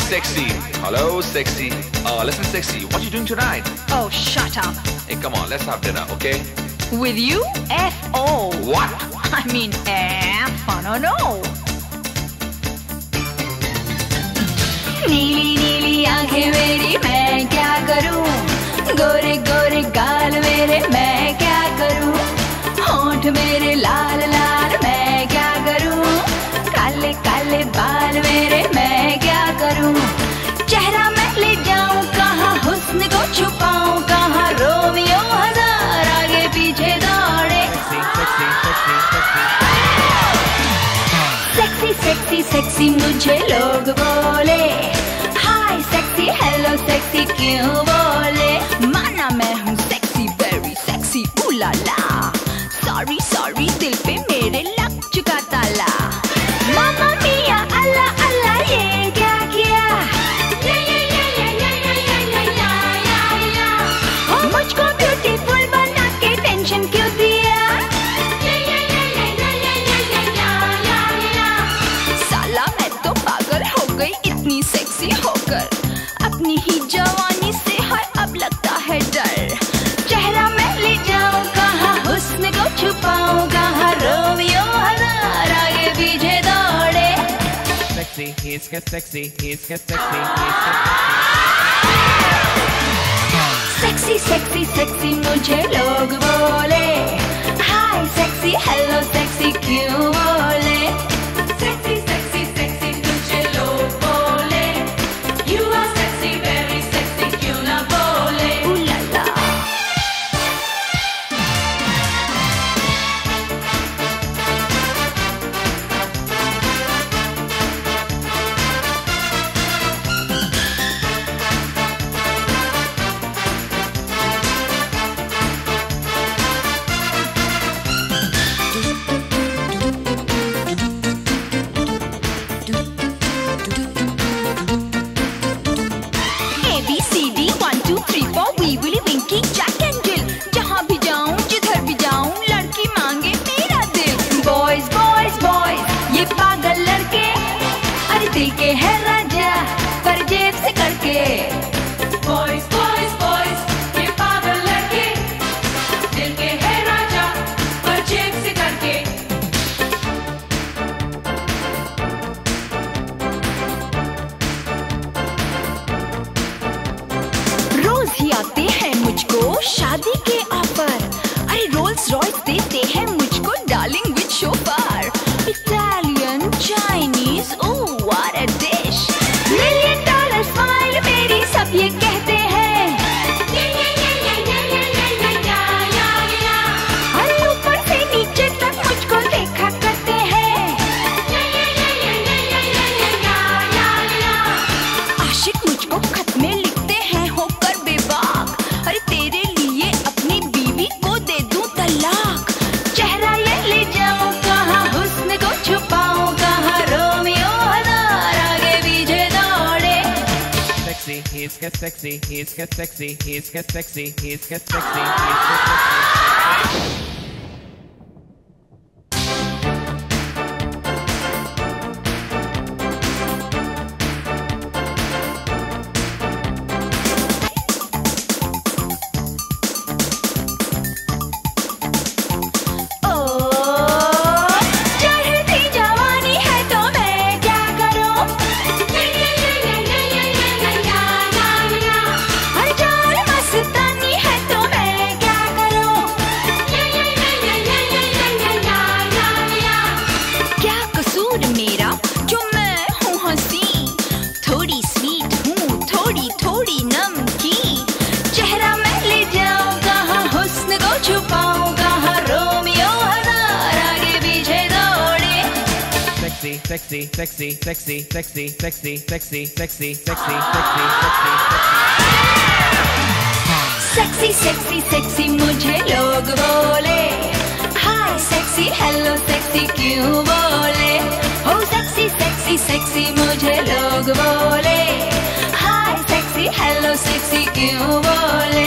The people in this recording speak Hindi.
sexy. Hello, sexy. Listen, sexy, what are you doing tonight? Oh, shut up. Hey, come on, let's have dinner, okay? With you? F.O. What? I mean, fun or no? नीली नीली आंखें मेरी मैं क्या करूं, गोरे गोरे गाल मेरे मैं क्या करूं, होंठ मेरे लाल लाल मैं क्या करूं, काले काले बाल मेरे मैं क्या करूं, चेहरा मैं ले जाऊं कहाँ, हुस्न को छुपाऊं कहाँ, रोमियो हजार आगे पीछे दौड़े। सेक्सी सेक्सी सेक्सी मुझे लोग बोले, हाय सेक्सी हेलो सेक्सी क्यों बोले, माना मैं हूँ सेक्सी वेरी सेक्सी उलाला, सॉरी सॉरी दिल पे मेरे लग चुका ताला, मामा मिया अल्लाह अल्लाह ये क्या किया, मुझको ब्यूटीफुल बना के टेंशन क्यों दिया, साला मैं तो पागल हो गई इतनी सेक्सी होकर, अपनी ही जवानी से है अब लगता है डर, चेहरा मैं ले जाऊं कहाँ, हुस्न को छुपाऊं कहाँ, रोमियो हजार आगे पीछे दौड़े। Sexy, he's get sexy, he's get sexy, sexy sexy sexy मुझे लोग बोले, हाय सेक्सी हेलो सेक्सी क्यों बोले, सेक्सी सेक्सी सेक्सी मुझे लोग बोले, you are sexy very sexy क्यों ना बोले, उलाला। दिल के है राजा पर जेब से करके, बॉयज बॉयज बॉयज ये पागल लड़के, दिल के है राजा पर जेब से करके, रोज ही आते हैं मुझको शादी के ऑफर, अरे रोल्स रॉयस देते हैं मुझको darling with chauffeur, Italian Chinese oh what a dish, $1,000,000 smile मेरी सब ये कहते हैं, अरे ऊपर से नीचे तक मुझको देखा करते हैं, आशिक मुझको खत में लिखते हैं होकर बेबाक, अरे तेरे लिए अपनी बीवी को दे दूं तलाक, चेहरा ये ले जाऊं कहाँ, हुस्न को छुपाऊं कहाँ, रोमियो हजार आगे पीछे दौड़े। sexy, he's get sexy, he's get sexy, he's get sexy, he's get sexy, he's get sexy. Sexy, sexy, sexy, sexy, sexy, sexy, sexy, sexy, sexy, sexy, sexy, sexy मुझे लोग बोले, हाय सेक्सी हेलो सेक्सी क्यों बोले, हो सेक्सी सेक्सी सेक्सी मुझे लोग बोले, हाय सेक्सी हेलो सेक्सी क्यों बोले।